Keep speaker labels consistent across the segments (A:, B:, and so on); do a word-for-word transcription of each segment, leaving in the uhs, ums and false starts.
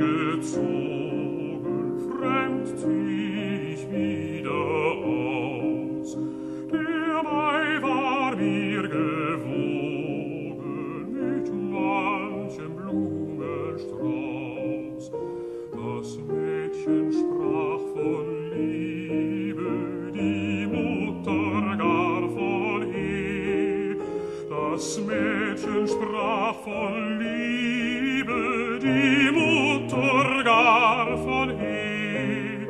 A: gezogen, fremd zieh ich wieder aus. Der Mai war mir gewogen mit manchem Blumenstrauß. Das Mädchen sprach von Liebe, die Mutter gar von Ehe. Das Mädchen sprach von Liebe, die Mutter gar von Ehe.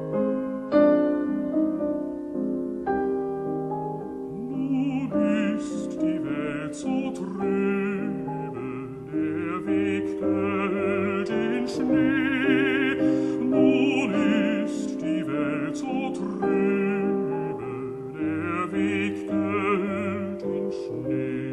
A: Nun ist die Welt so trübe, der Weg hält in Schnee. Nun ist die Welt so trübe, der Weg hält in Schnee.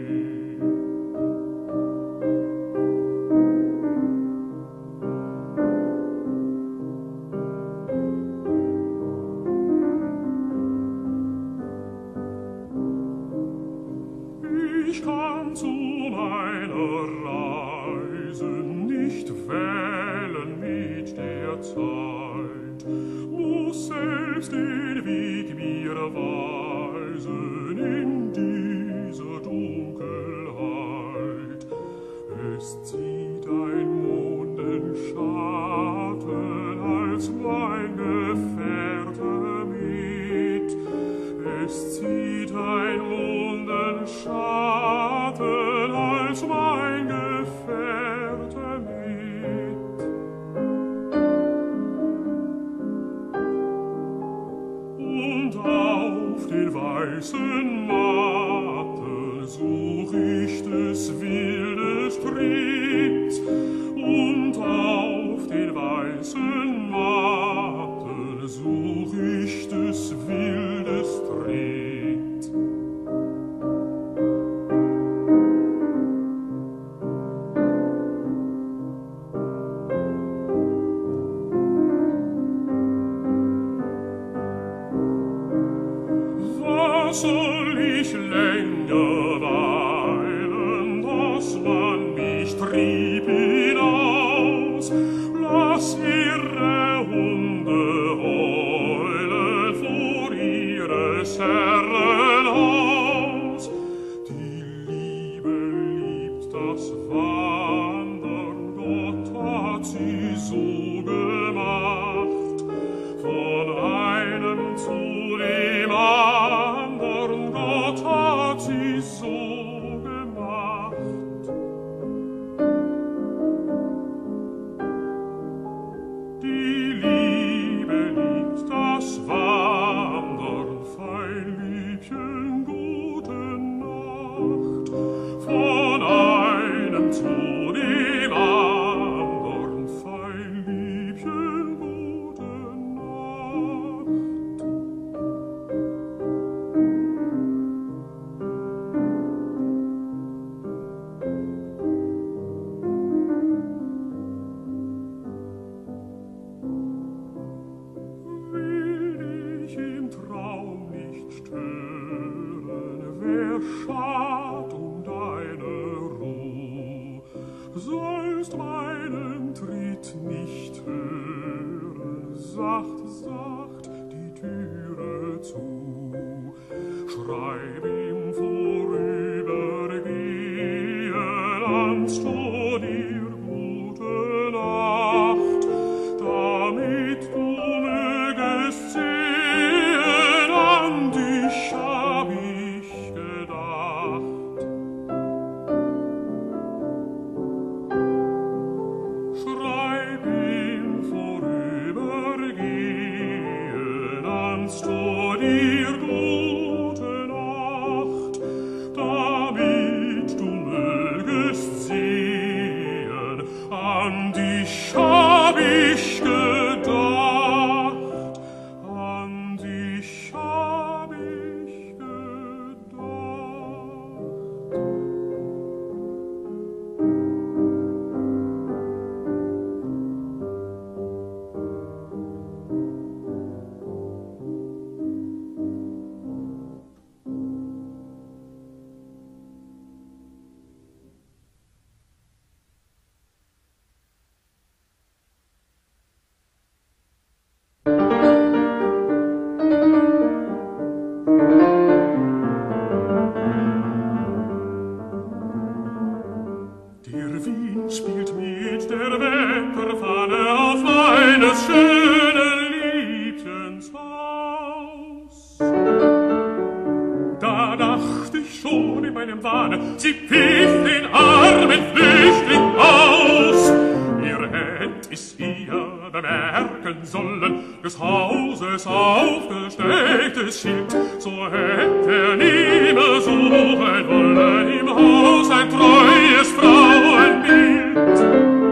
A: Ich kann zu meiner Reise nicht wählen mit der Zeit, muss selbst den Weg mir weisen in dieser Dunkelheit. Es zieht ein Mondenschatten als mein Gefährte mit. Es zieht ein Mondenschatten als mein Gefährte mit. Und auf den weißen Matten such ich des Wildes Tritt. Und auf den weißen Matten such ich des Wildes Tritt. Was soll ich länger weilen, dass man mich trieb hinaus? Lass ihre Hunde heulen vor ihres Herren Haus. Die Liebe liebt das Wandern, Gott hat sie so gemacht. Von einem zu dem anderen, Gott hat sie so gemacht. Die Liebe liebt das Wandern, fein Liebchen, gute Nacht. Von einem zu dem anderen, fein Liebchen, gute Nacht. Will ich im Traum nicht stören, wer schad um deine Ruh? Sollst meinen Tritt nicht hören, sacht, sacht die Türe zu. Schreib ihm vorübergehen ans Tor dir gute Nacht, damit du mögest sehen, an dich hab ich gedacht. Schreib ihm vorübergehen im Wahne, sie pfiff den armen Flüchtling aus. Ihr hätt es ihr bemerken sollen, des Hauses aufgestecktes Schild, so hätt er nimmer suchen wollen im Haus ein treues Frauenbild.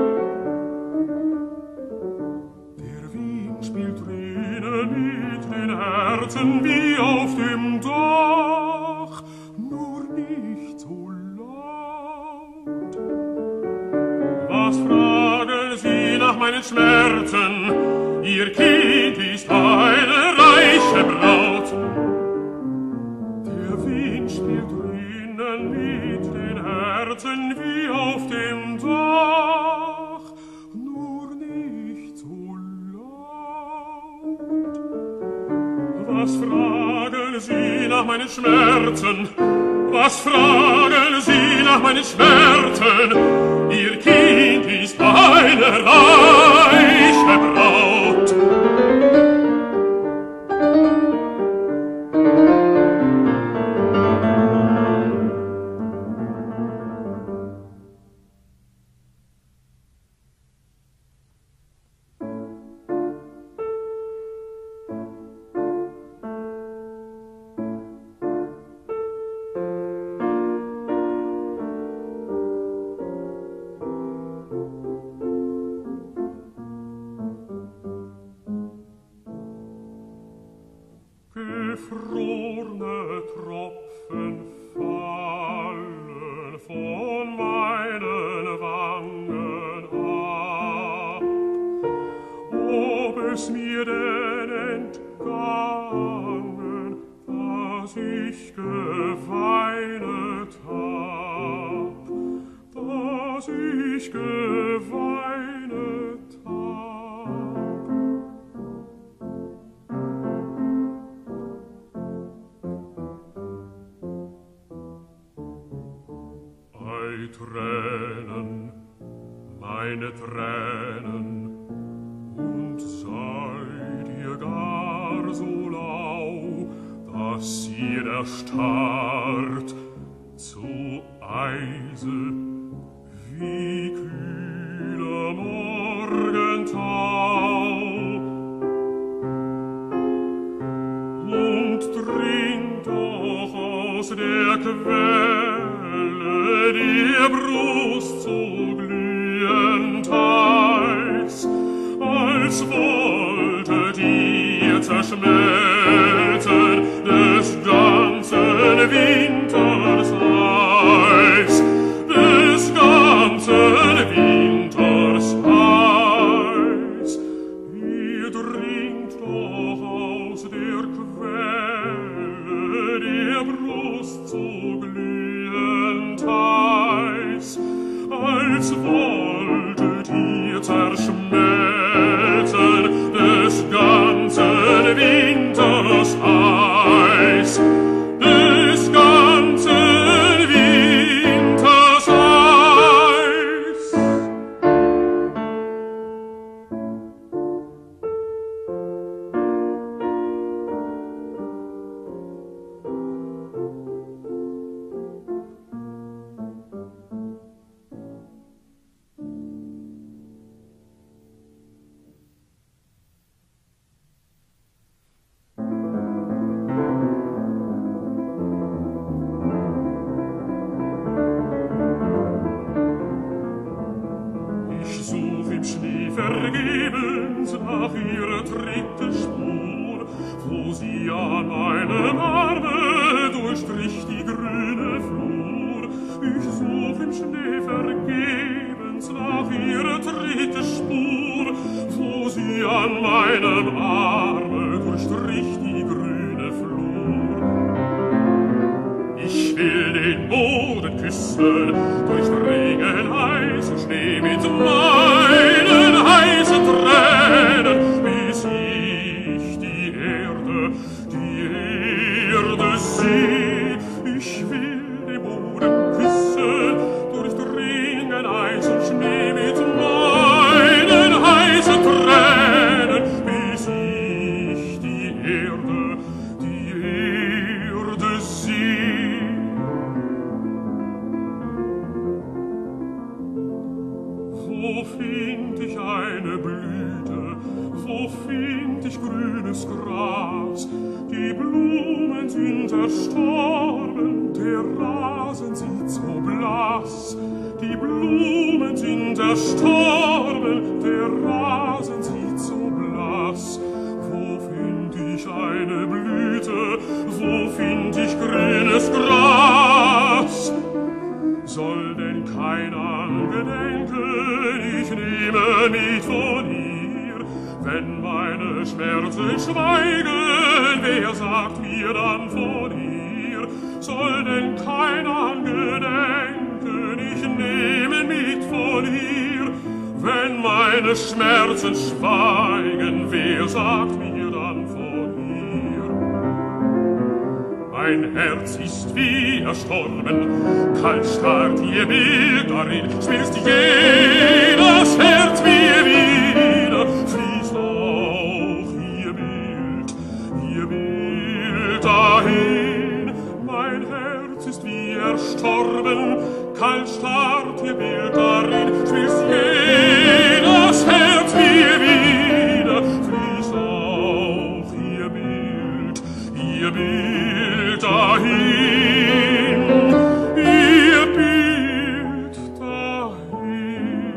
A: Der Wind spielt drinnen mit den Herzen wie auf dem Dach, nur nicht so laut. Was fragen Sie nach meinen Schmerzen? Ihr Kind ist eine reiche Braut. Der Wind spielt drinnen mit den Herzen wie auf dem Dach, nur nicht so laut. Was fragen Sie nach meinen Schmerzen? Was fragen Sie nach meinen Schmerzen? Ihr Kind ist eine reiche Braut. Gefrorne Tropfen fallen von meinen Wangen ab. Ob es mir denn entgangen, dass ich geweinet hab, dass ich geweinet hab. Ei, Tränen, meine Tränen, und seid ihr gar so lau, dass ihr erstarrt zu Eise wie kühler Morgentau und trinkt doch aus der Quelle der Brust so glühend heiß, als wolltet ihr zerschmelzen des ganzen Winters Eis, des ganzen Winters Eis. Ihr trinkt doch aus der Quelle der Brust so glühend heiß, als wolltet ihr zerschmelzen des ganzen Winters Eis, des ganzen Winters Eis. Ich such im Schnee vergebens nach ihrer dritten Spur, wo sie an meinem Arme durchstrich die grüne Flur. Ich such im Schnee vergebens nach ihrer dritten Spur, wo sie an meinem Arme durchstrich die grüne Flur. Ich will den Boden küssen, durchdringen heißen Schnee mit meinen heißen Tränen, bis ich die Erde, die Erde seh. Ich will den Boden küssen, durchdringen heißen Schnee mit meinen heißen Tränen, bis ich wo find ich grünes Gras? Die Blumen sind erstorben, der Rasen sieht so blass. Die Blumen sind erstorben, der Rasen sieht so blass. Wo find ich eine Blüte, wo find ich grünes Gras? Soll denn keiner gedenken, ich nehme mit von ihr, wenn meine Schmerzen schweigen, wer sagt mir dann von ihr? Soll denn keiner gedenken, ich nehme mit von ihr, wenn meine Schmerzen schweigen, wer sagt mir dann von ihr? Mein Herz ist wie erstorben, kalt starrt ihr Bild darin, schmilzt jedes Herz wie wieder, fließt auch ihr Bild, ihr Bild dahin. Mein Herz ist wie erstorben, kalt starrt ihr Bild darin, schmilzt jedes Herz wie wieder, fließt auch ihr Bild, ihr Bild dahin, ihr Bild dahin.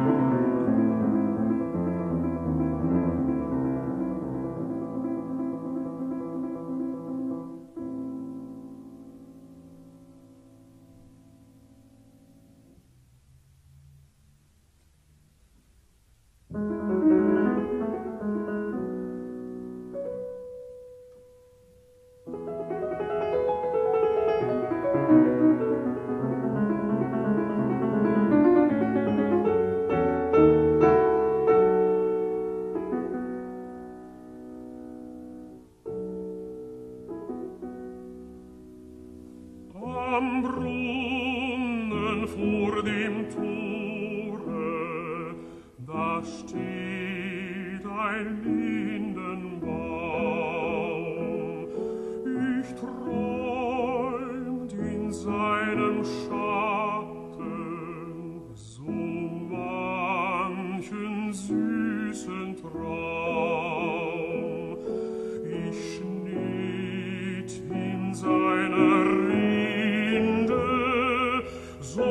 A: Am Brunnen vor dem Tore, da steht ein Lindenbaum. Ich träumt in seinem Schatten so manchen süßen Traum. Ich schnitt in seiner so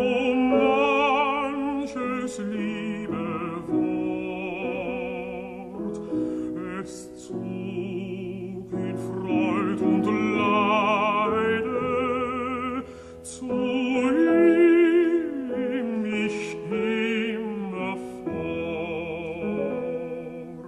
A: manches liebe Wort, es zog in Freud und Leide zu ihm mich immer fort.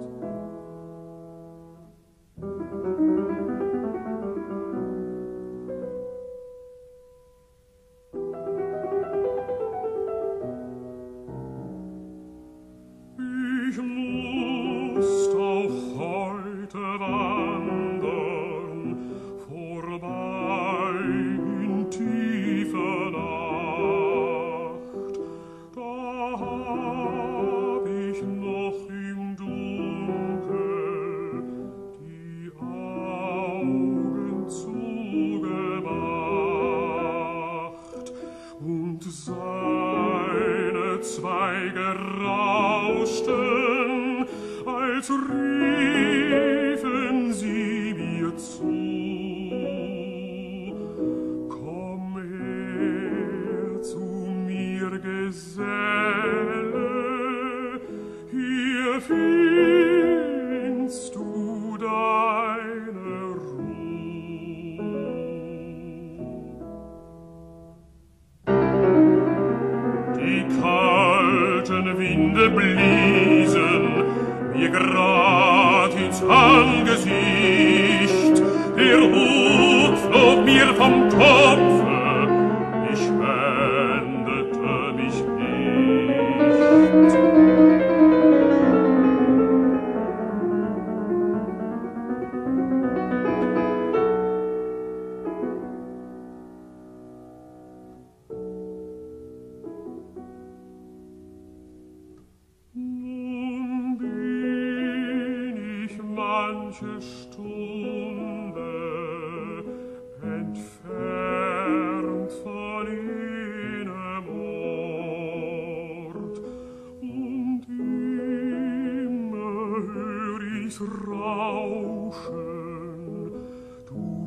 A: Ich musst auch heute wandern, vorbei in tiefer Nacht. Da hab ich noch im Dunkel die Augen zugemacht und seine Zweige rauschten, als riefen sie mir zu. Komm her zu mir, Geselle, hier findest du deine Ruhe. Die kalten Winde bliesen mir grad ins Angesicht, der Hut flog mir vom Kopfe, ich wendete mich nicht. Nun bin ich manche Stunde entfernt von jenem Ort, und immer höre durchs Rauschen, du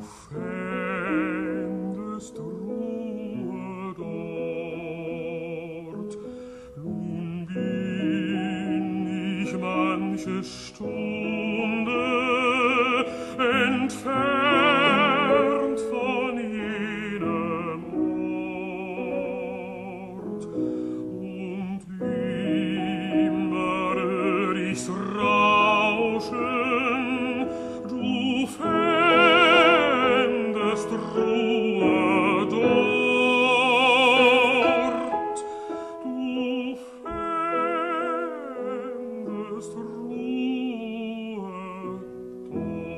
A: fändest Ruhe dort. Nun bin ich manche Stunde entfernt von jenem Ort, und immer ich's Rauschen, du fändest Ruhe dort, du fändest Ruhe dort.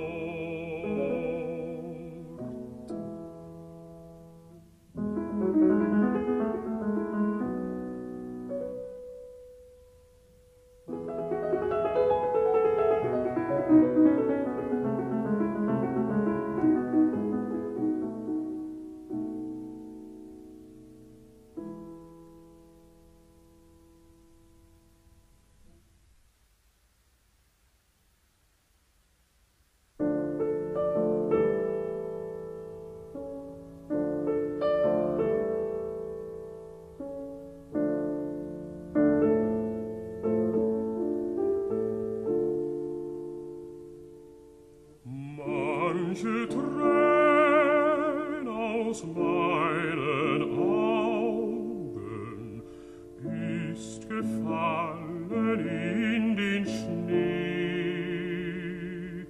A: Manche Träne aus meinen Augen ist gefallen in den Schnee.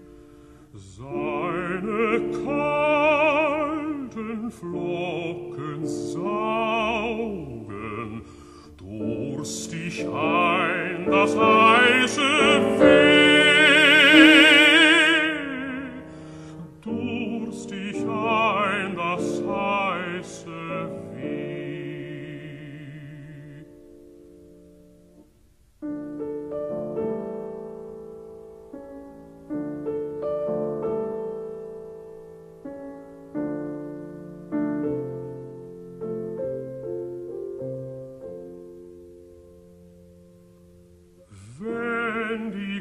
A: Seine kalten Flocken saugen durstig ein das heiße Weh. Durstig ein das heiße Weh. Wenn die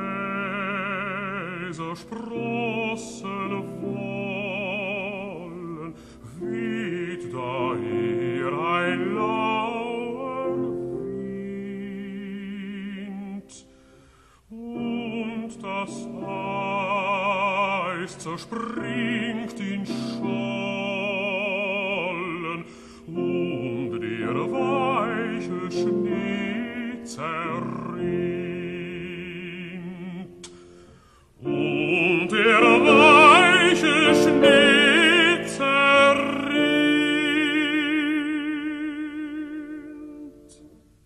A: Gräser sprossen wollen, weht daher ein lauer Wind, und das Eis zerspringt in Schollen, und der weiche Schnee zerrinnt, und der weiche Schnee zerrinnt.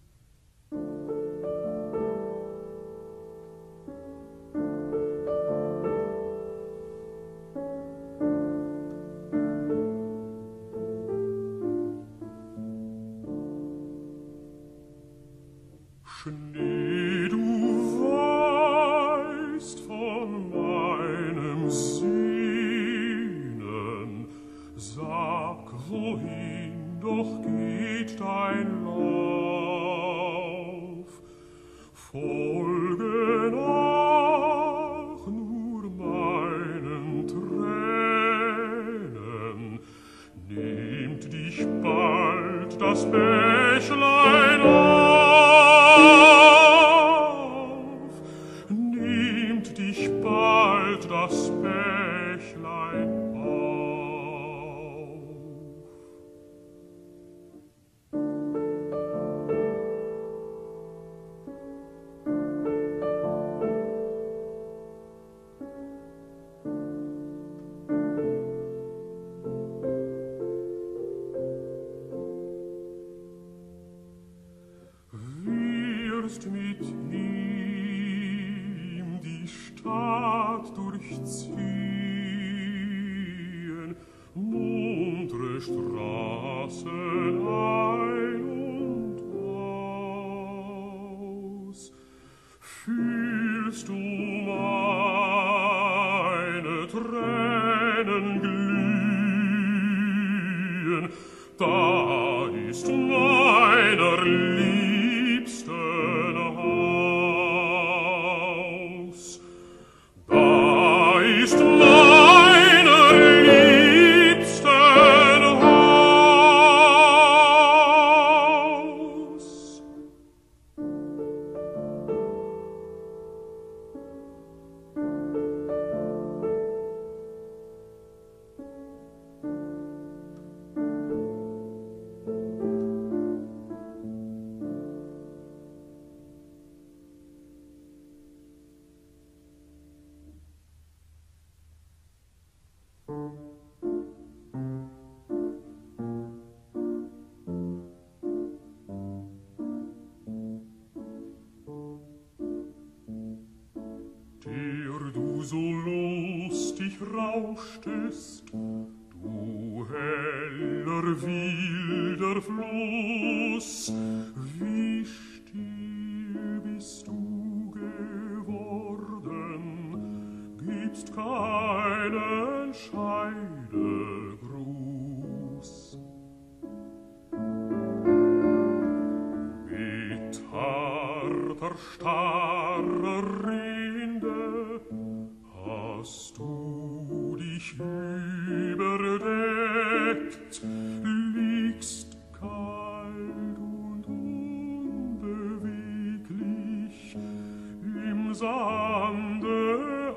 A: Schnee, du weißt von meinem Sehnen, sag, wohin doch geht dein Lauf? Folge nach nur meinen Tränen, nehmt dich bald das Bächlein auf, nehmt dich bald das Bächlein auf. Wirst mit ihm die Stadt durchziehen, muntre Straßen ein und aus. Fühlst du meine Tränen glühen, da ist meiner Liebsten Haus. so lustig rauschtest, du heller wilder Fluss, wie still bist du geworden, gibst keinen Scheidegruß. Mit harter, starrer Rinde hast du dich überdeckt, liegst kalt und unbeweglich im Sande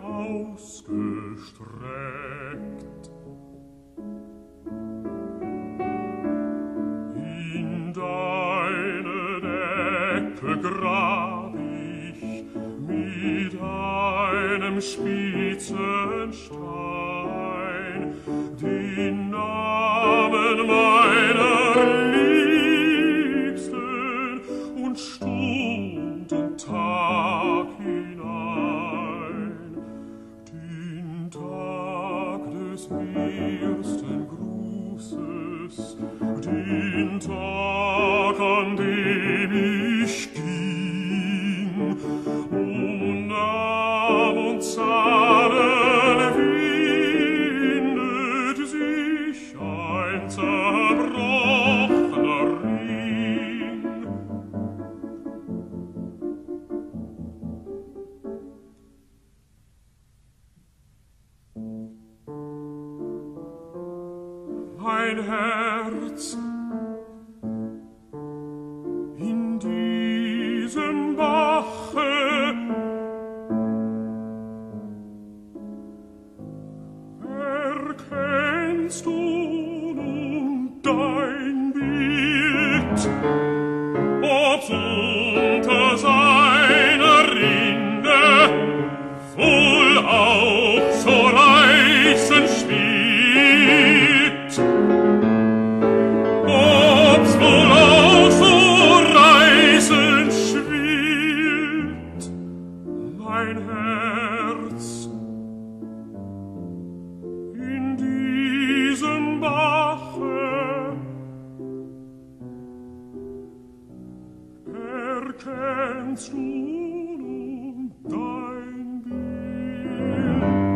A: ausgestreckt. In deine Decke grab ich mit einem spitzen Stein den Namen meiner Liebsten und Stund und Tag hinein, den Tag des ersten Grußes, den Tag, an dem ich ging, und nahm und zahlen windet sich ein zerbrochener Ring. Mein Herz in diesem Bache erkennst du nun dein Bild, ob's unter seiner Rinde wohl auch so reißend spielt, ob's wohl auch so reißend schwillt, mein Herz in diesem Bache erkennst du nun dein Bild,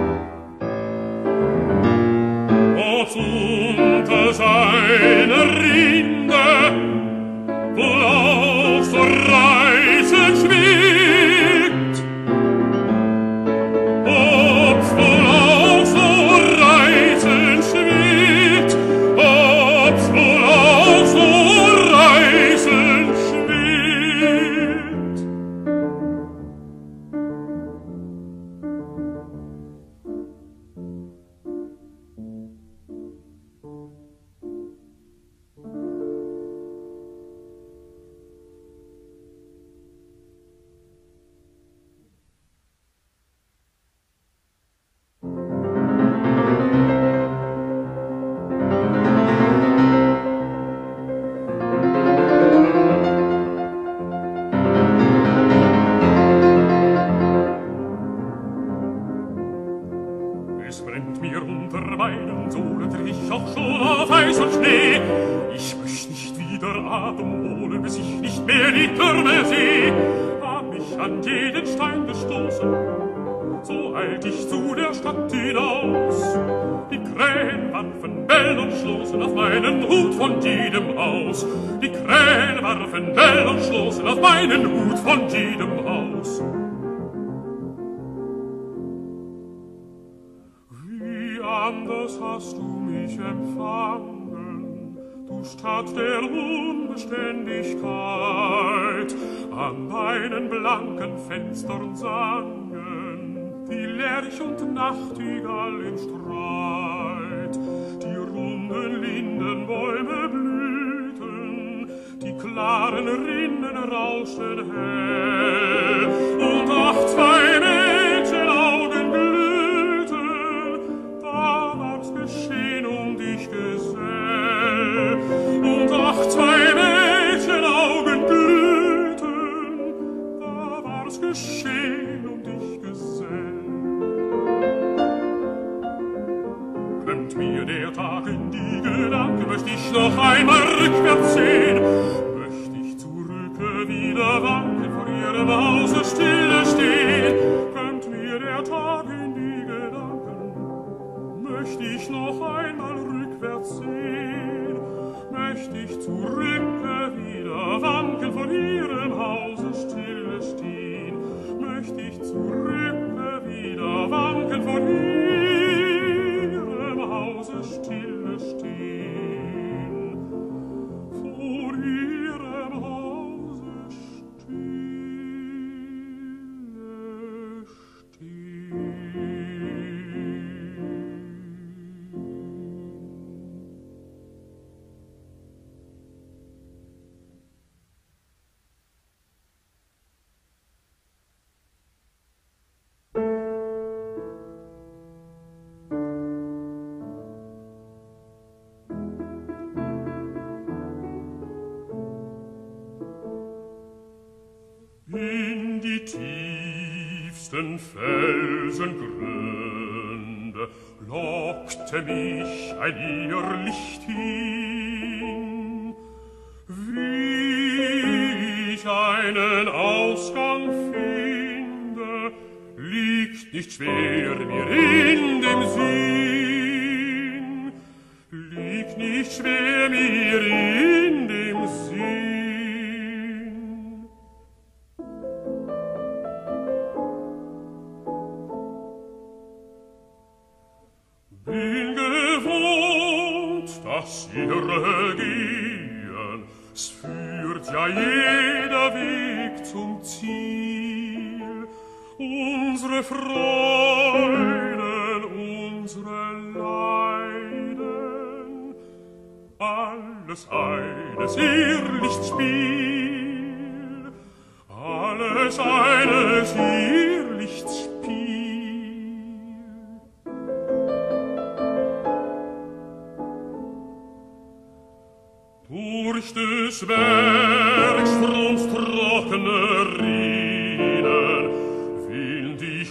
A: ob's unter seiner Rinde wohl auch so reißend schwillt, ob's wohl auch so reißend schwillt, ob's wohl auch so reißend schwillt. Es brennt mir unter meinen Sohlen, ich auch schon auf Eis und Schnee. Ich möcht nicht wieder Atem holen, bis ich nicht mehr die Türme seh. Hab mich an jeden Stein gestoßen, so eilt ich zu der Stadt hinaus. Die Krähen warfen Bell und schlossen auf meinen Hut von jedem Haus. Die Krähen warfen Bell und schlossen auf meinen Hut von jedem Haus. Anders hast du mich empfangen, du Stadt der Unbeständigkeit. An deinen blanken Fenstern sangen die Lerch und Nachtigall im Streit. Die runden Lindenbäume blühten, die klaren Rinnen rauschten hell, und auch zwei Mädchenaugen glühten, da war's geschehen um dich, Gesell. Und auch zwei Mädchenaugen glühten, da war's geschehen um dich, Gesell. mir der Tag in die Gedanken, möcht ich noch einmal rückwärts sehen, möcht ich zurücke wieder wanken, vor ihrem Hause stille stehen, könnt mir der Tag in die Gedanken, möcht ich noch einmal rückwärts sehen, möcht ich zurücke wieder wanken, vor ihrem Hause stille stehen, möcht ich zurücke wieder wanken, vor ihrem Hause stille stehen, vor ihrem Hause stille stehen. In die tiefsten Felsengründe lockte mich ein Irrlicht hin, wie ich einen Ausgang finde, liegt nicht schwer mir in dem Sinn, liegt nicht schwer mir in dem Sinn. Bin gewohnt, das irre Gehen, es führt ja jeder Weg zum Ziel. Unsere Freuden, unsere Leiden, alles eines Irrlichtspiel, alles eines Irrlichtspiel. Durch des Bergstroms trockene Rinnen wind ich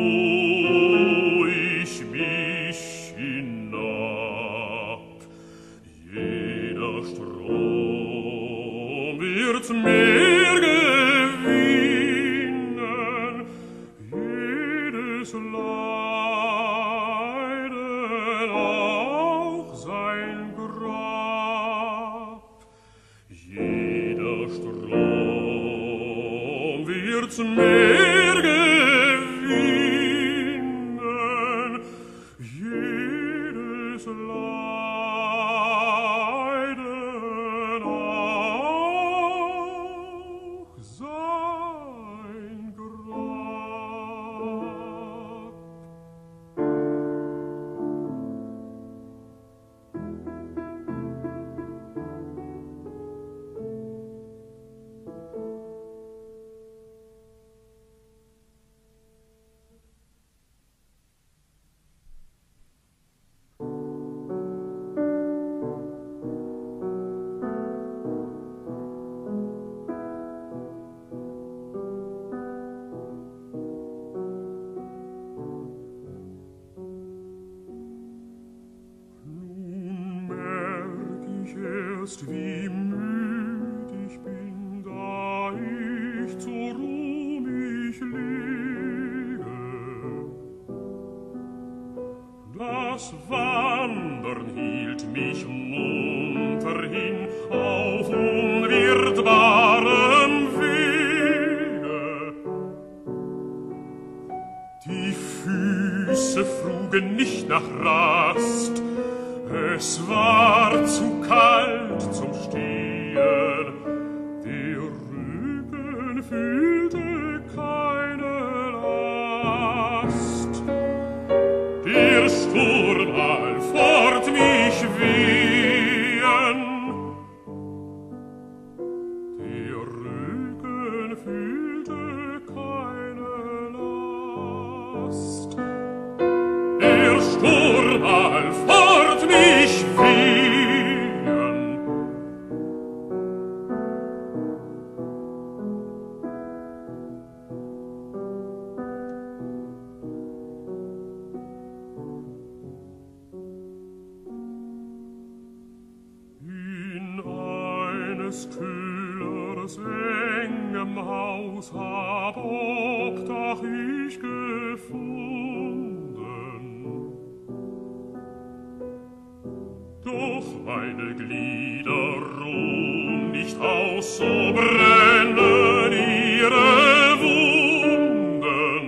A: ruhig mich hinab. Jeder Strom wird mehr gewinnen, jedes Leiden auch sein Grab. Jeder Strom wird mehr gewinnen, jedes Leiden auch sein Grab. Nun merk ich erst, wie müd ich bin, da ich zur Ruh mich lege. Das Wandern hielt mich munter hin auf unwirtbarem Wege. Die Füße frugen nicht nach Rast, es war zu kalt zum Stehen, der Rücken fühlte keine Last. Der Sturm allfort mich wehen, der Rücken fühlte keine Last. Der Sturm allfort mich wehen. doch meine Glieder ruhen nicht aus, so brennen ihre Wunden.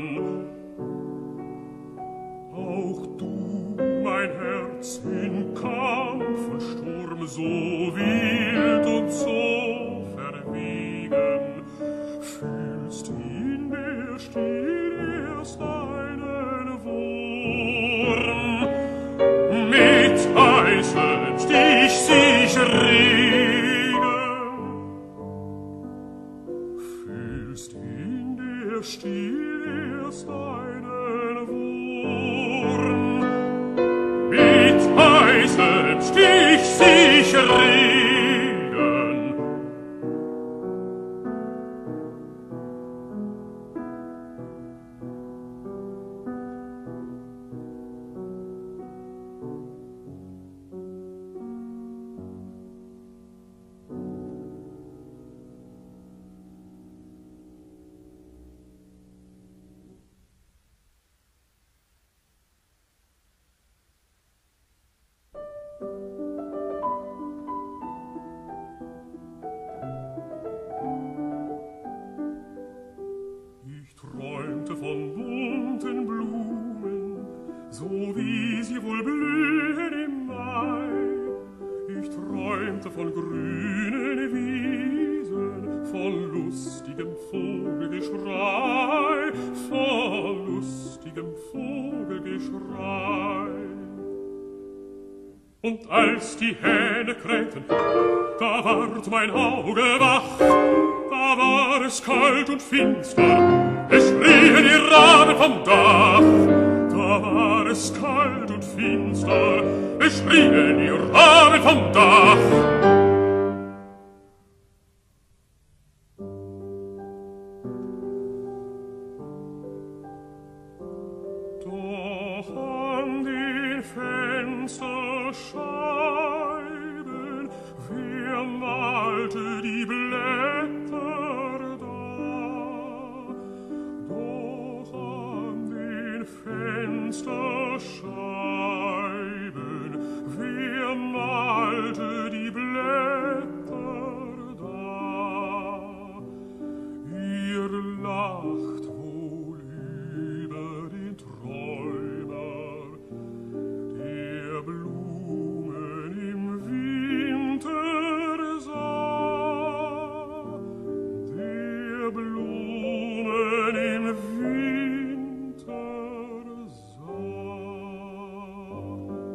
A: Auch du, mein Herz, in Kampf und Sturm so wild und so verwegen, fühlst in mir still erst einen Wurm, mit heißem Stich sich regen. Fühlst in dir still erst einen Wurm, mit heißem Stich sich regen. Ich träumte von bunten Blumen, so wie sie wohl blühen im Mai. Ich träumte von grünen Wiesen, von lustigem Vogelgeschrei, von lustigem Vogelgeschrei. Und als die Hähne krähten, da ward mein Auge wach, da war es kalt und finster, es schrien die Raben vom Dach. Da war es kalt und finster, es schrien die Raben vom Dach. Doch an den Fensterscheiben, wer malte die Blätter da? Doch an den Fensterscheiben, wer malte die Blätter da? Ihr lacht wohl über den Träumer, der Blumen im Winter sah, der Blumen im Winter sah.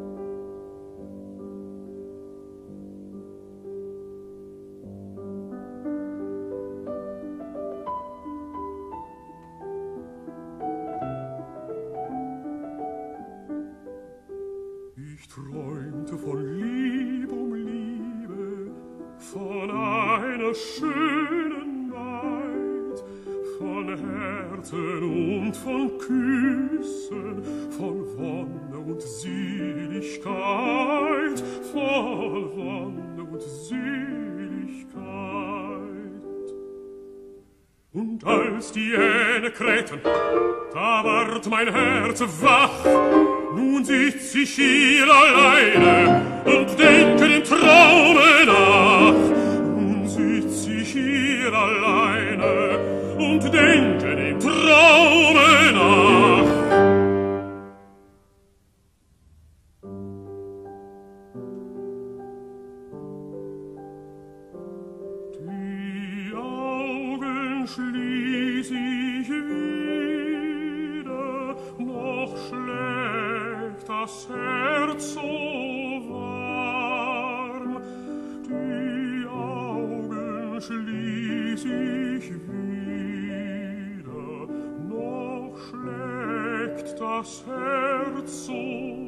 A: Ich träumte von Lieb um Liebe, von einer schönen Maid, von Herzen und von Küssen, von Wonne und Seligkeit, von Wonne und Seligkeit. Und als die Hähne krähten, da ward mein Herz wach. Nun sitz ich hier alleine und denke den Traume nach. Nun sitz ich hier alleine und denke den Traume nach. Die Augen schließ ich wieder, noch schlägt das Herz so warm. Die Augen schließ ich wieder, noch schlägt das Herz so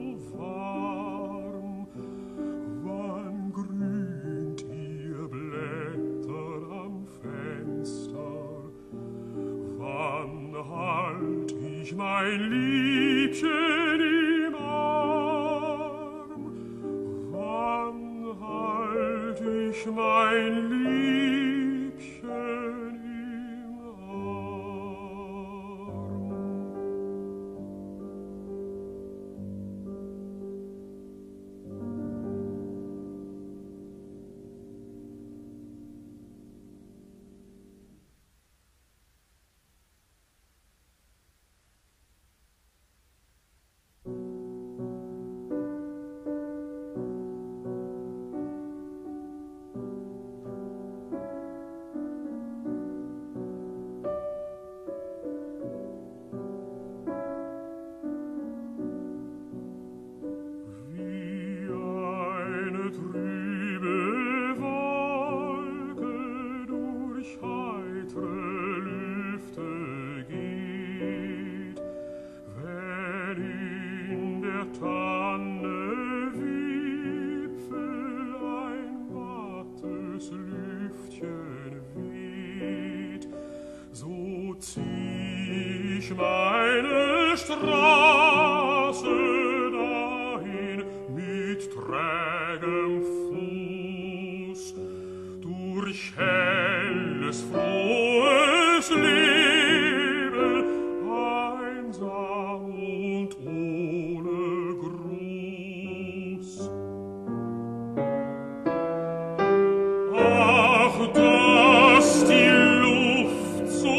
A: warm. Wann grünt ihr Blätter am Fenster? Wann halt ich mein Liebchen im Arm? Wann halt ich mein Liebchen im Arm? Tannenwipfel, ein mattes Lüftchen weht, so zieh ich meine Straße dahin mit trägem Fuß, durch helles, frohes Leben, einsam und ohne Gruß. Ach, dass die Luft so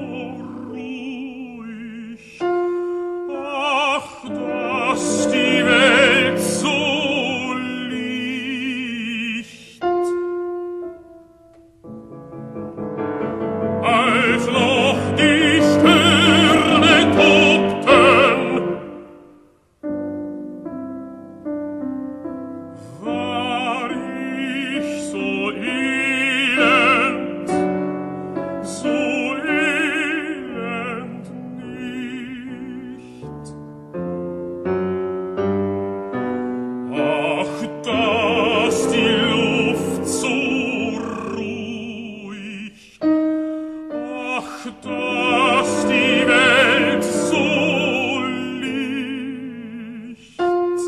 A: ruhig, ach, dass die Welt so licht, als noch die Sterne tobten, war ich so elend, so elend nicht. Ach, dass die Luft so ruhig, ach, dass die Welt so licht,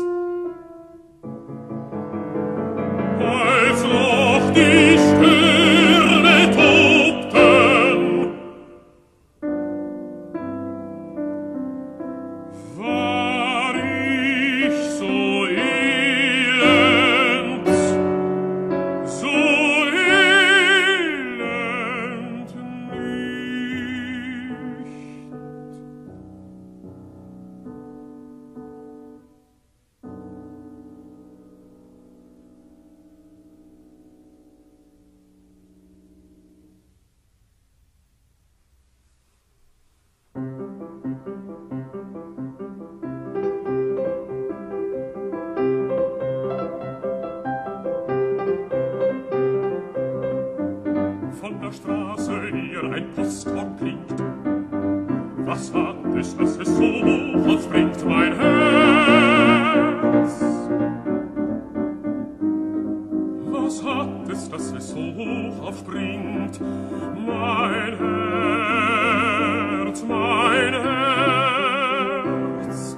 A: als noch die Sterne tobten, war ich so elend, so elend nicht. Von der Straße her ein Posthorn klingt. Was hat es, dass es so hoch aufspringt, mein Herz? Was hat es, dass es so hoch aufspringt, mein Herz, mein Herz?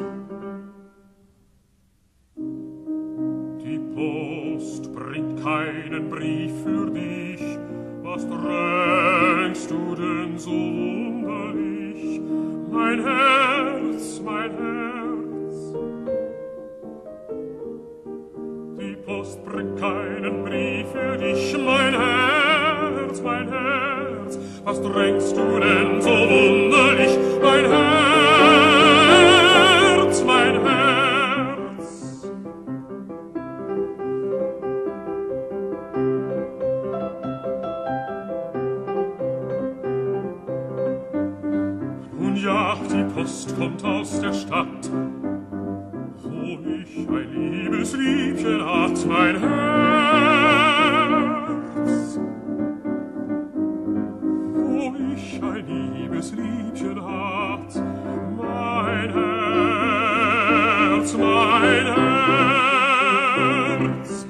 A: Die Post bringt keinen Brief für dich. Was drängst du denn so wunderlich, mein Herz, mein Herz? Die Post bringt keinen Brief für dich, mein Herz, mein Herz. Was drängst du denn so wunderlich, mein Herz, mein Herz? Ja, die Post kommt aus der Stadt, wo ich ein liebes Liebchen hat, mein Herz. Wo ich ein liebes Liebchen hat, mein Herz, mein Herz.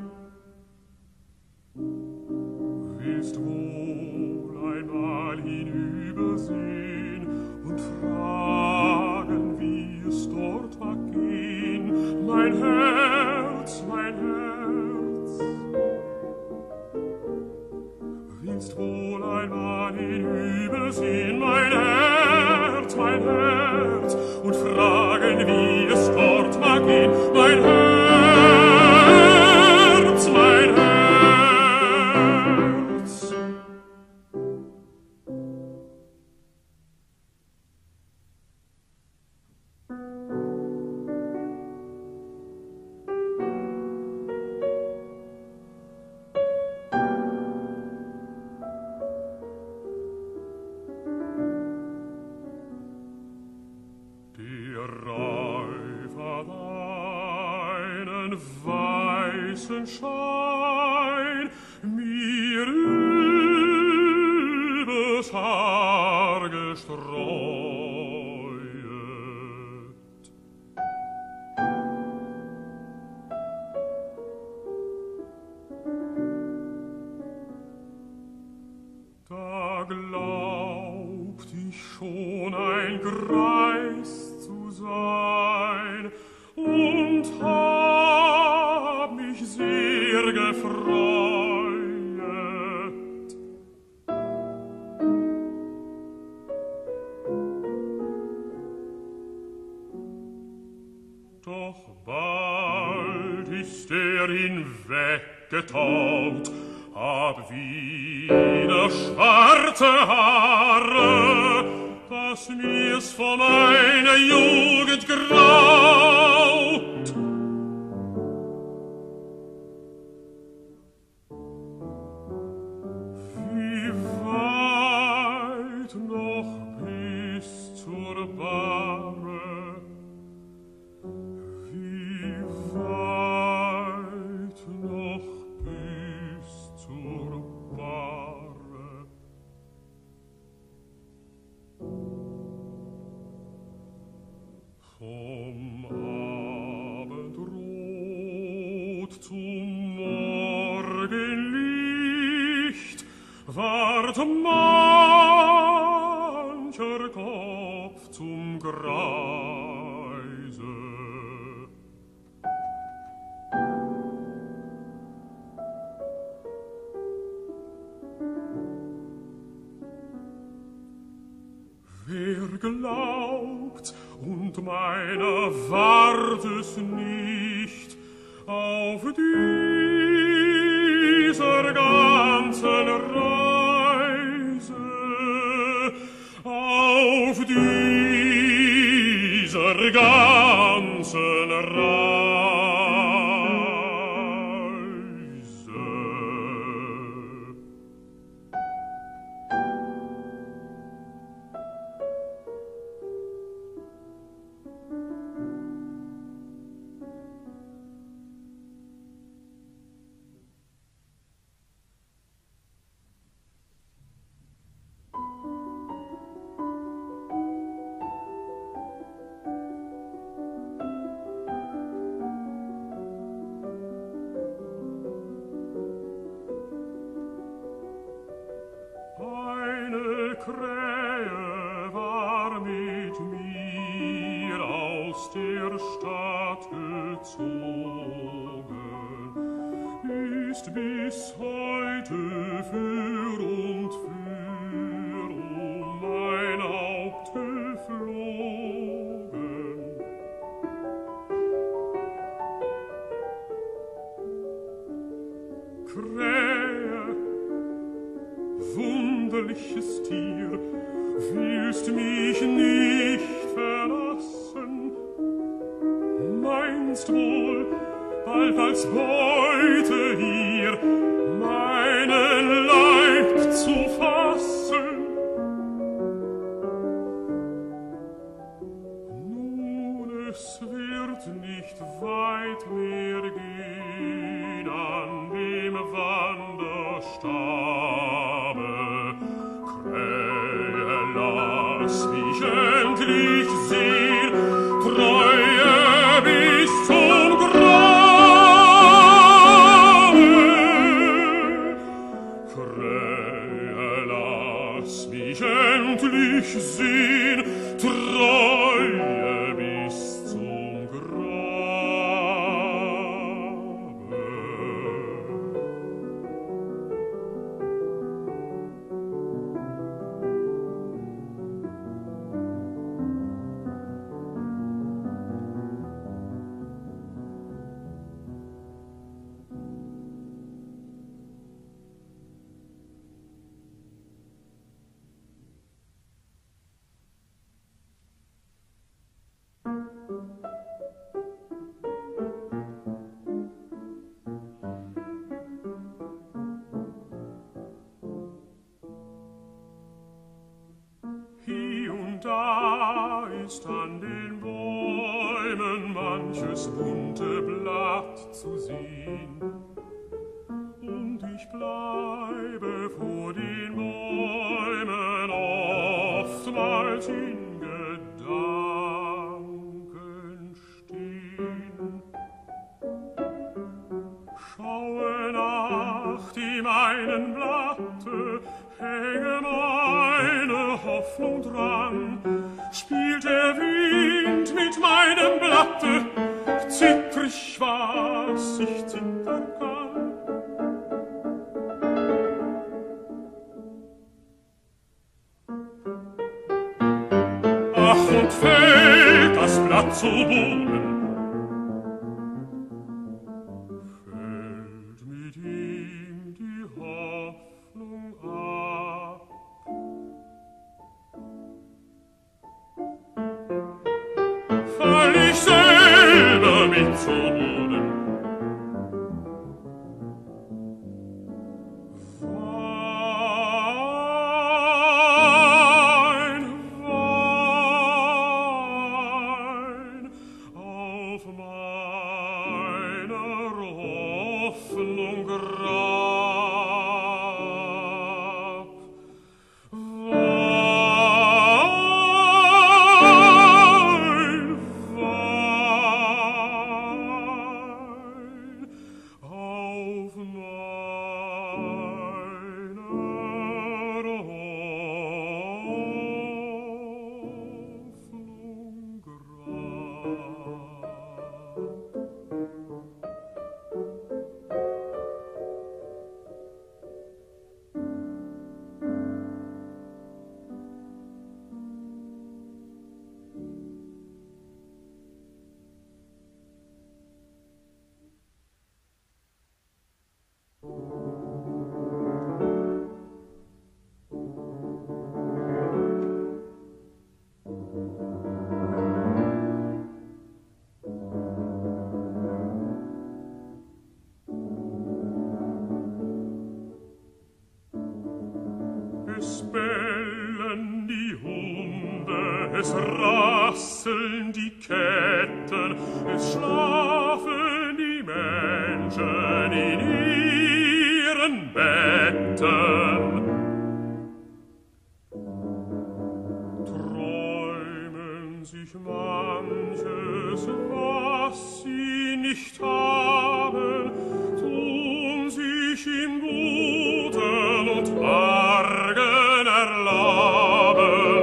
A: Willst wohl einmal hinübersehen und fragen, wie es dort mag gehen, mein Herz, mein Herz? Willst wohl einmal hinübersehen, mein Herz, mein Herz, und fragen, wie es dort mag gehen, mein Herz, mein Herz? Weißen Schein mir übers Haar gestreut. Greis zu sein und hab mich sehr gefreut. Doch bald ist er hinweggetaut, hab wieder schwarze Haare, dass mir's von meiner Jugend graut. Wie weit noch bis zur Bahre, wie weit noch bis zur Bahre. Vom Abendrot zum Morgenlicht ward mancher Kopf zum Greise. Wer glaubt, und meiner ward es nicht, auf dieser ganzen Reise, auf dieser ganzen Reise. Eine Krähe war mit mir aus der Stadt gezogen, ist bis heute für und für um mein Haupt geflogen. Krähe, wunderliches Tier, willst mich nicht verlassen, meinst wohl, bald als Beute hier meinen Leib zu fassen. Nun, es wird nicht weit mehr gehen an dem Wanderstabe. Krähe, lass mich endlich sehen, Treue bis zum Grabe. Krähe, lass mich endlich sehen, Treue bis zum Grabe. Hier und da ist an den Bäumen manches bunte Blatt zu sehen, und ich bleibe vor den Bäumen oftmals in Gedanken stehen. Schaue nach dem einen Blatte, hänge meine Hoffnung dran, spielt der Wind mit meinem Blatte, zittrig was ich zittern kann. Ach, und fällt das Blatt zu Boden, fällt mit ihm die Hoffnung ab. Fall ich selber mit zu Boden, Wein, Wein auf meiner Hoffnung Grab. Wein, Wein auf meiner Hoffnung Grab. Es bellen die Hunde, es rasseln die Ketten, es schlafen die Menschen in ihren Betten. Träumen sich manches, was sie nicht haben, tun sich im Guten und Argen erlaben.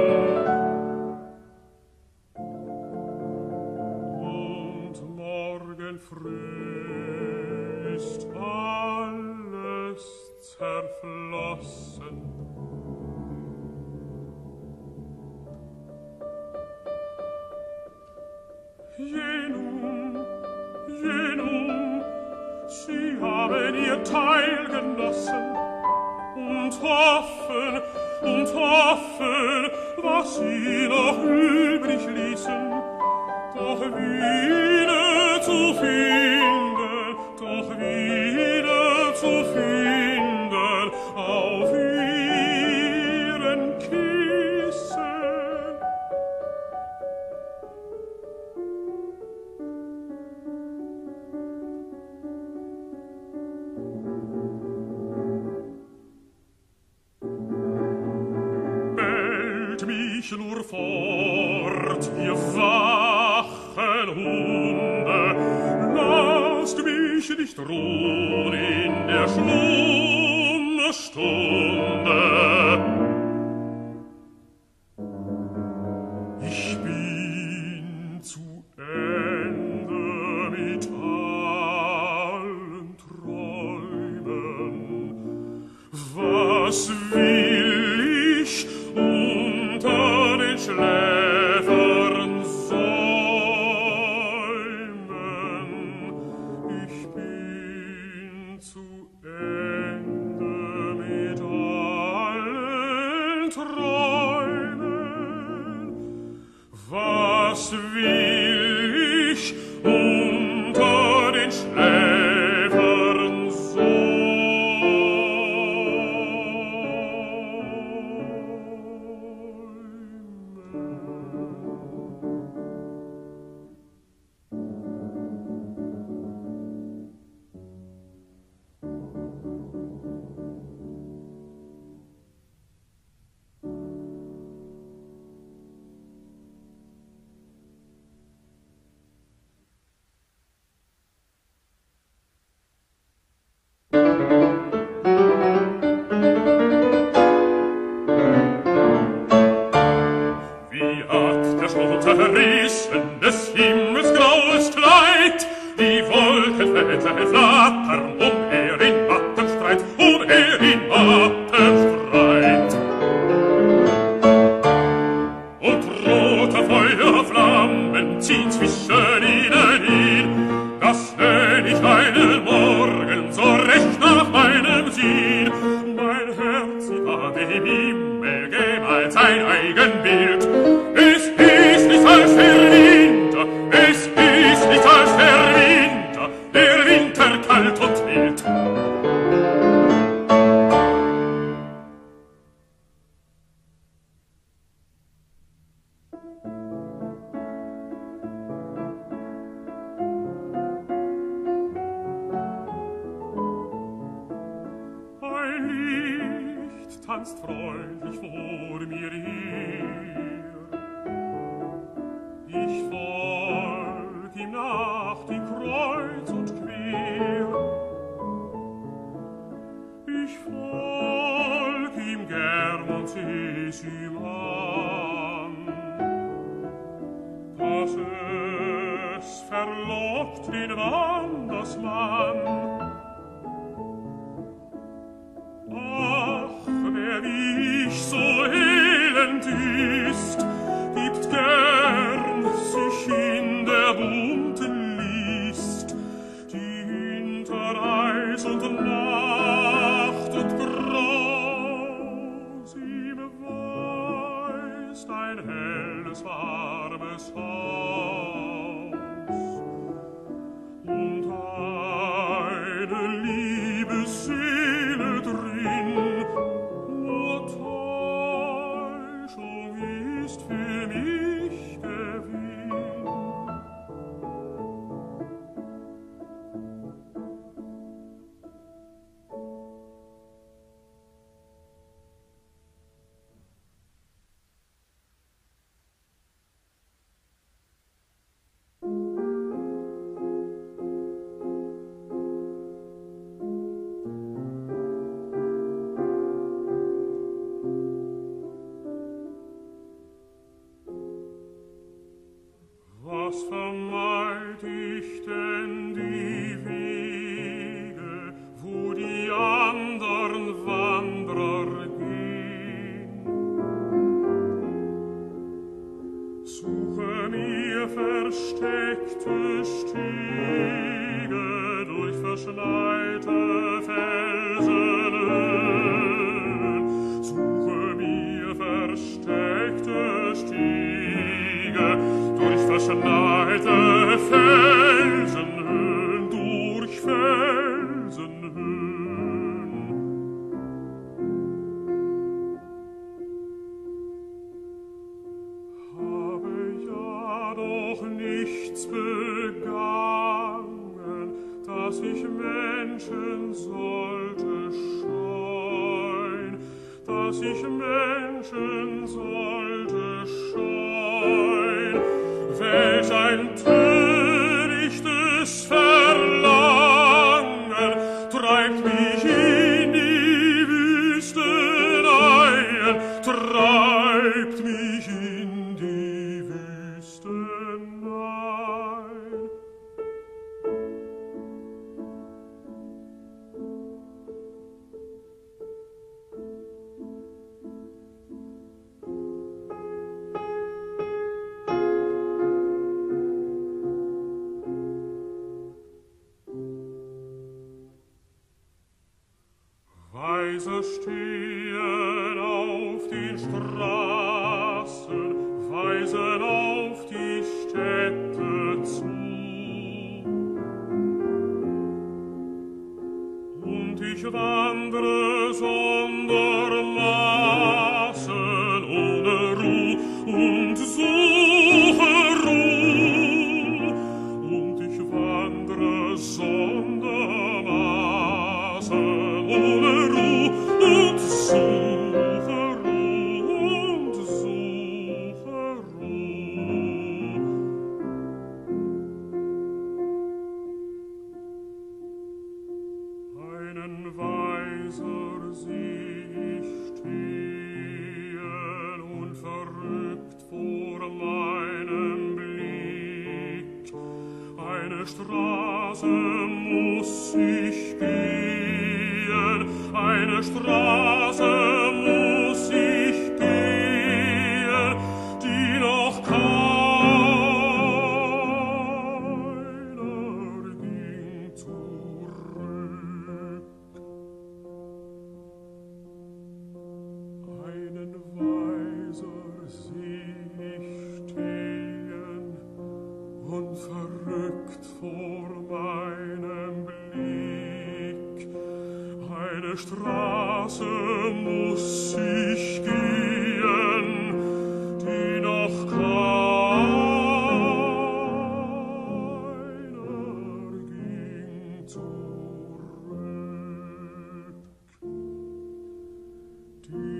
A: Und morgen früh ist alles zerflossen. Jenum, jenum, sie haben ihr Teil genossen und hoffen, und hoffen, was sie noch übrig ließen, doch wieder zu finden, doch wieder zu finden auf ihren Kissen. Mich nur fort, ihr wachen Hunde, lasst mich nicht ruhen in der Schlummerstunde. Ich bin zu Ende mit allen Träumen. Was will ich unter den Schläfern säumen? Ich bin zu Ende mit allen Träumen. Was will ich unter den Schläfern säumen? rote Rissen des Himmels graues Kleid, die Wolkenfäden flattern umher in Atemstreit, umher in Atemstreit. Und rote Feuerflammen ziehen zwischen ihnen hin, das nenn ich einen Morgen so recht nach meinem Sinn. Mein Herz sieht an dem Himmel gemalt sein Eigenbild. Es ist nichts als der Winter, es ist nichts als der Winter, der Winter kalt und wild. Ein Licht tanzt freundlich vor mir her. Ich folg ihm nach die Kreuz und quer. Ich folg ihm gern und seh's ihm an, dass es verlockt den Wandersmann. Ach, wer wie ich so elend ist, gibt gern sich in der bunten List, die hinter Eis und Nacht und Graus ihm weist ein helles, warmes Haus und eine Liebesseele drin. Nur Täuschung ist für mich Gewinn. Was vermeid ich denn die Wege, wo die andern Wanderer gehen? Suche mir versteckte Stege durch verschneite Felsenhöhen. Suche mir versteckte Stege durch verschneite Felsenhöhen, durch Felsenhöhen. Habe ja doch nichts begangen, dass ich Menschen sollte scheuen, dass ich Menschen sollte scheuen. Welch ein törichtes Verlangen treibt mich in die Wüsteneien, treibt mich in die Wüsteneien. Weise stehen auf den Straßen, weisen auf die Städte zu. Und ich wandre sondermaßen ohne Ruh und suche Ruh. Und ich wandre sondermaßen ohne Ruh und suche Ruh und suche Ruh. Einen Weiser sieht Straße muss ich gehen, eine Straße muss ich gehen, die noch keiner ging zurück. Einen Weiser seh ich stehen und verrückt vor meinem Blick. Eine Straße muss ich gehen, die noch keiner ging zurück. Die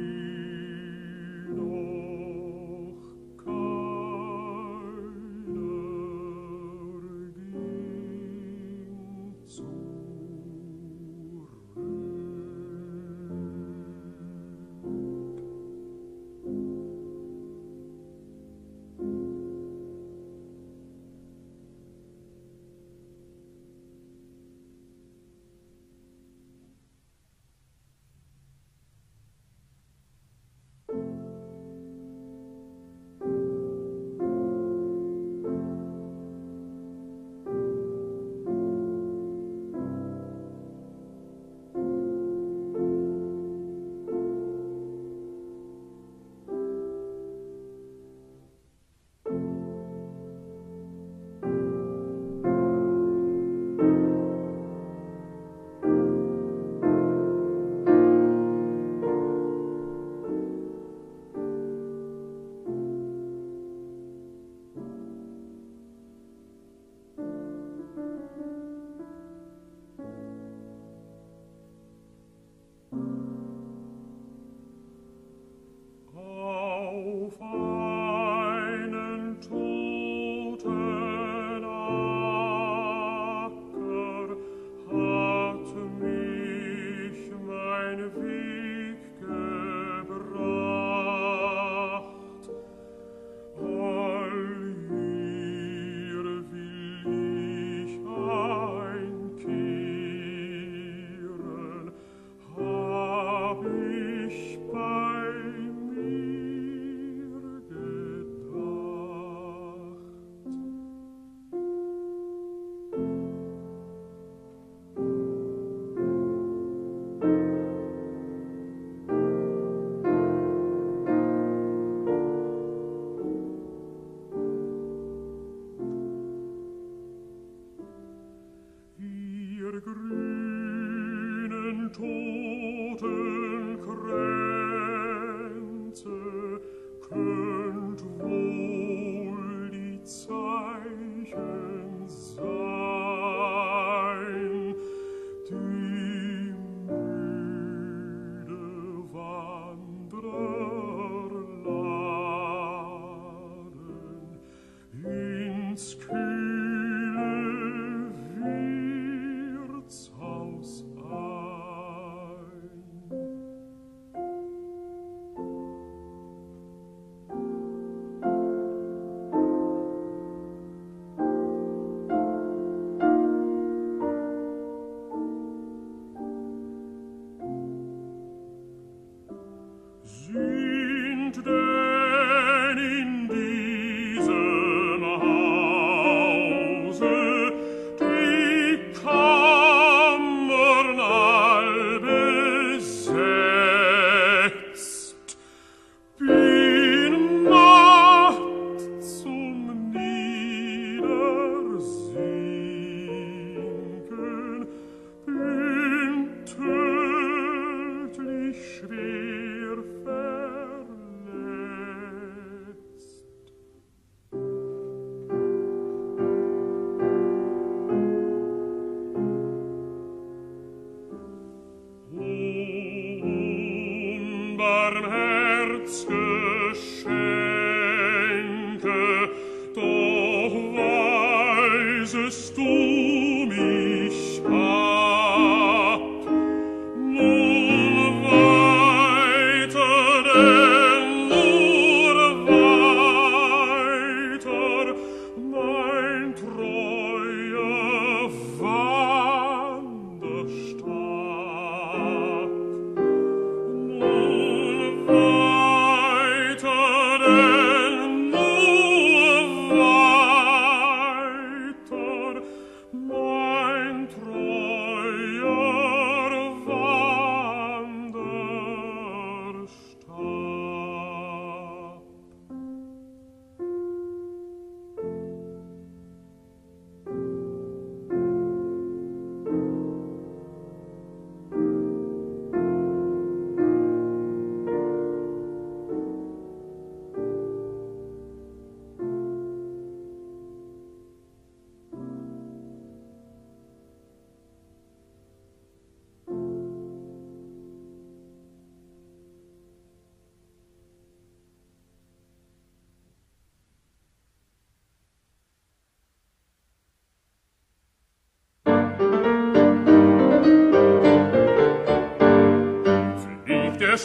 A: mein treuer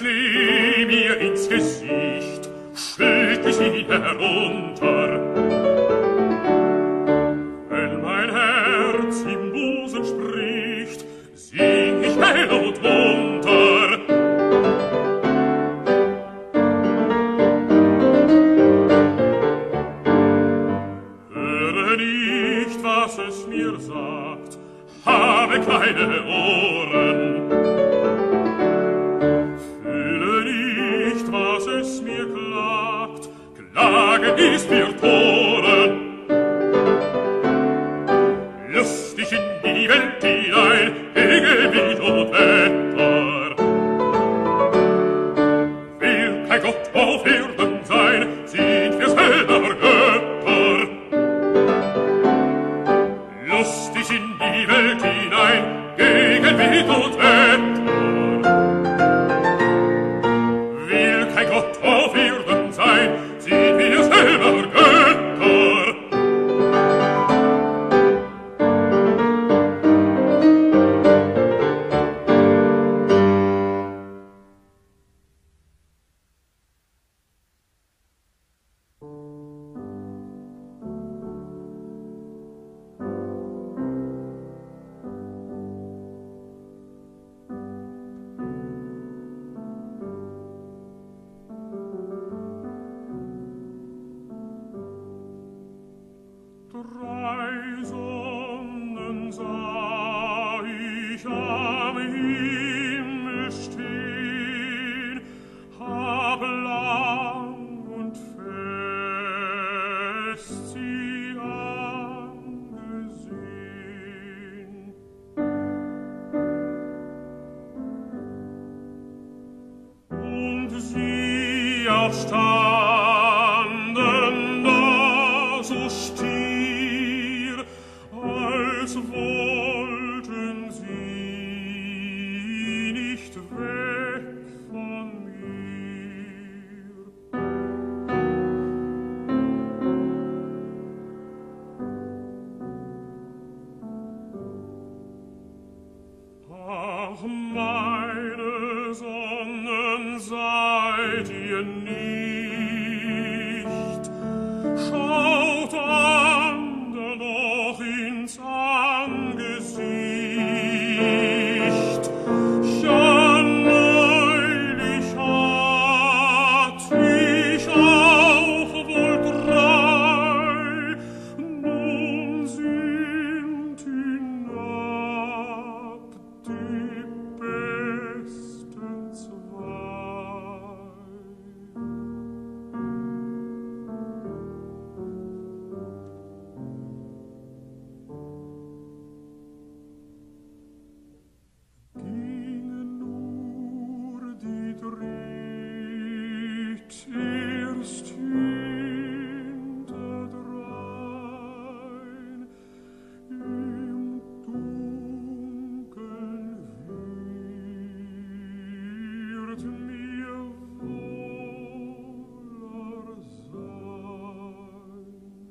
A: Schnee mir ins Gesicht, schütt ich ihn herunter. Wenn mein Herz im Busen spricht, sing ich hell und munter. Höre nicht, was es mir sagt, habe keine Ohren. Fühle nicht, was es mir klagt, Klagen ist mir Toren. Lustig in die Welt hinein, gegen Wind und Wetter. Will kein Gott auf Erden sein, sind wir selber Götter. Lustig in die Welt hinein, gegen Wind und Wetter. Will kein Gott auf Erden sein, sind wir selber Götter. Drei Sonnen sah ich am Himmel stehen, hab lang und fest sie angesehen. Und sie auch standen da so still, als wollten sie nicht weg von mir. Ach, meine Sonnen, seid ihr nicht, schaut ander noch ins Angesicht. Ja, neulich hatt ich auch wohl drei, nun sind hinab die besten zwei. Gingen nur die dritt erst hinterdrein, im Dunkeln wird mir wohler sein.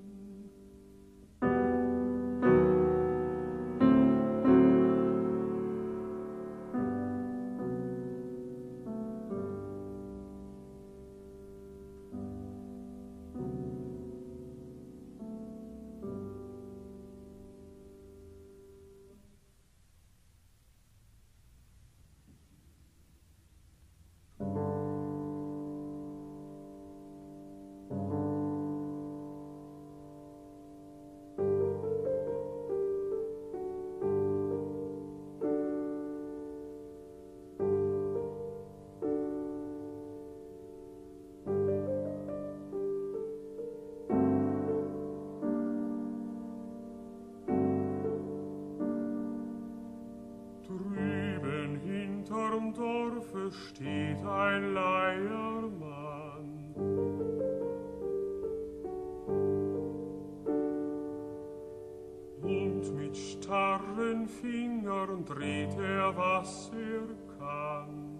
A: Drüben hinterm Dorfe steht ein Leiermann. Und mit starren Fingern dreht er, was er kann.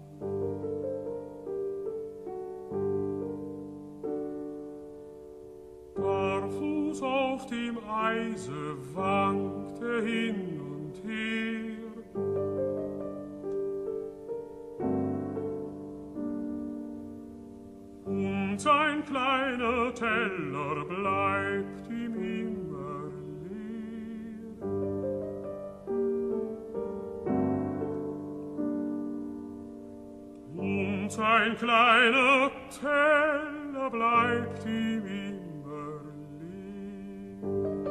A: Barfuß auf dem Eise wankt er hin und her. sein kleiner Teller bleibt ihm immer leer. Und sein kleiner Teller bleibt ihm immer leer.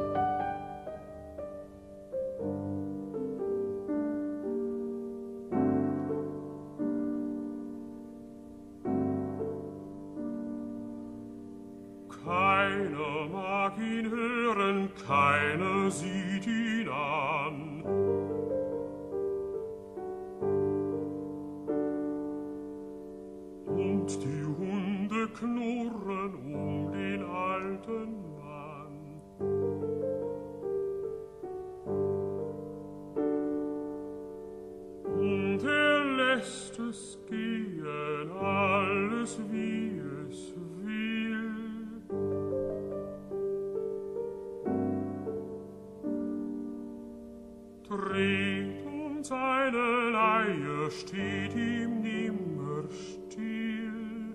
A: Keiner mag ihn hören, keiner sieht ihn an. Und die Hunde knurren um den alten Mann. Und er lässt es gehen, alles wie es will. Dreht um seine Leier, steht ihm nimmer still.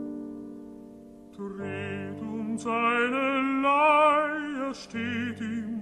A: Dreht um seine Leier, steht ihm